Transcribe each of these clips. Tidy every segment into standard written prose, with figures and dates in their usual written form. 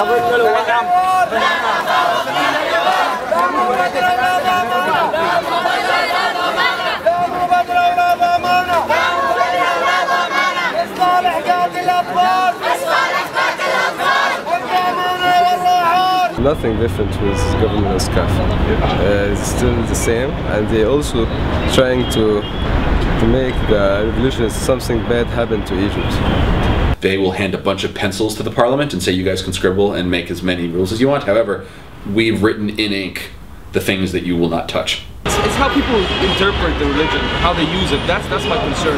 Nothing different with government of SCAF. It's still the same, and they also trying to make the revolution something bad happen to Egypt. They will hand a bunch of pencils to the parliament and say you guys can scribble and make as many rules as you want. However, we've written in ink the things that you will not touch. It's how people interpret the religion, how they use it. That's my concern.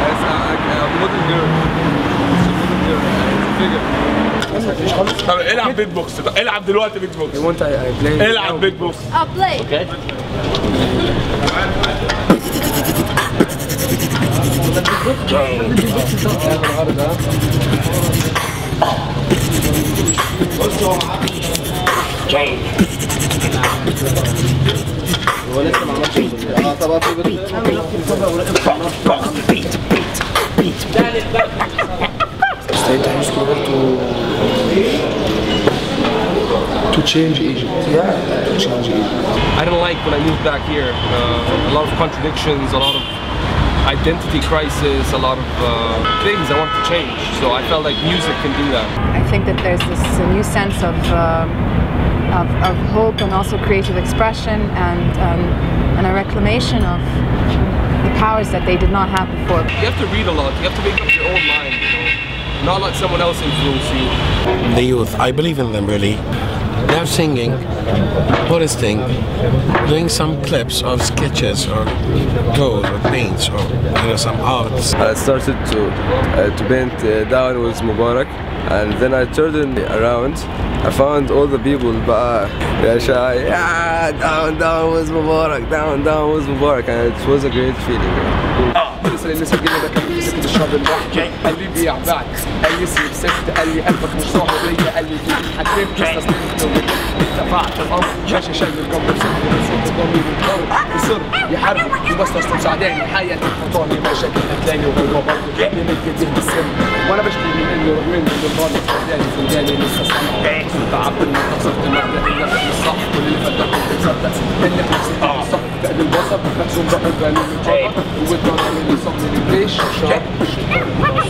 طب العب بيت بوكس بقى، العب دلوقتي بيت بوكس. العب بيت بوكس. I'll play. Okay. هو لسه ما عملش طبعا في to change Egypt. Yeah, to change Egypt. I didn't like when I moved back here. A lot of contradictions, a lot of identity crisis, a lot of things I wanted to change. So I felt like music can do that. I think that there's this new sense of hope and also creative expression and a reclamation of the powers that they did not have before. You have to read a lot. You have to make up your own mind. You know? Not let someone else influence you. The youth, I believe in them really. They're singing, protesting, doing some clips or sketches or goals or paints or some arts. I started to paint down with Mubarak, and then I turned around. I found all the people down with Mubarak, down with Mubarak, and it was a great feeling. بالنسبه للناس الجديده ده كان سكه الشعب البحر قال لي بيع بعد قال لي سيب سكت قال لي قلبك مش صاحب ليا قال لي حكيت استسلمت دفعت الامر ماشي شايل الجمر صوت ضمير الجو يصر يحارب وبس مساعداني حياه الفطاني مشاكل هتلاقي وهو برضه جاي من جديد بالسن وانا بشتري من الغالي فداني فداني لسه سامع تعبت ان خسرت المبدا اللي مش صح كل اللي فات ده كنت مصدق اللي في نفسي صح فقد البصر مكسوم بقى البني من الجبر والضرر اللي صاب للجيش